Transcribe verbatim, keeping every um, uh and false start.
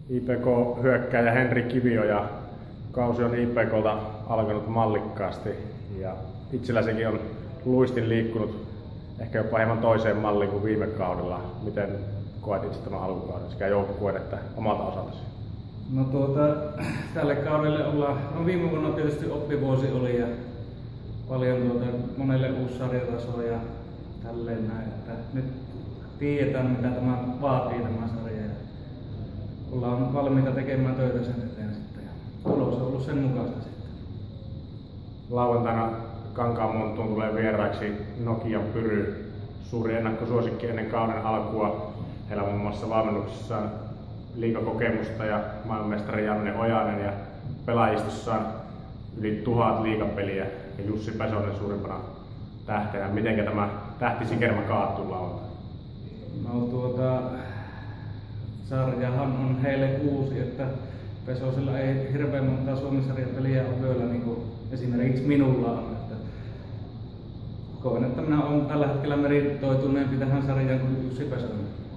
I P K-hyökkääjä Henri Kivioja. Kausi on I P K:lta alkanut mallikkaasti ja itselläsikin on luistin liikkunut ehkä jopa hieman toiseen malliin kuin viime kaudella. Miten koet itse tämän alkukauden sekä joukkueen että omalta osaltasi? No tuota, tälle kaudelle ollaan, no viime vuonna tietysti oppivuosi oli ja paljon tuota, monelle uusi sarjataso ja tälleen näin, että nyt tiedetään mitä tämä vaatii tämä sarja ja ollaan valmiita tekemään töitä sen eteen sitten ja tulos on ollut sen mukaista sitten. Lauantaina Kankaanmonttuun tulee vieraaksi Nokian Pyry, suuri ennakkosuosikki ennen kauden alkua. Heillä on muun muassa valmennuksessaan liigakokemusta ja maailmanmestari Janne Ojanen ja pelaajistossaan yli tuhat liigapeliä ja Jussi Pesonen suurimpana tähtenä. Mitenkä tämä tähtisikerma kaatuu lauantaina? No tuota, sarjahan on heille uusi, että Pesosella ei hirveän monta Suomen-sarjan peliä ole vielä niin kuin esimerkiksi minulla on. Että koen, että minä olen tällä hetkellä meritoituneempi tähän sarjaan kuin Jussi Pesonen.